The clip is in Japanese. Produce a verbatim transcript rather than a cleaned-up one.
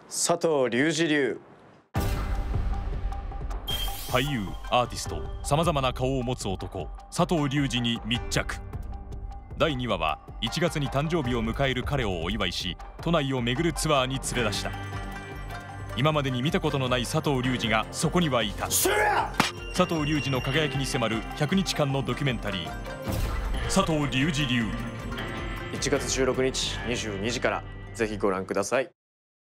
佐藤隆二流。 俳優、アーティスト、さまざまな顔を持つ男佐藤隆二に密着。だいにわはいちがつに誕生日を迎える彼をお祝いし、都内を巡るツアーに連れ出した。今までに見たことのない佐藤隆二がそこにはいた。佐藤隆二の輝きに迫るひゃくにちかんのドキュメンタリー「佐藤隆二流」。 いちがつじゅうろくにちにじゅうにじからぜひご覧ください。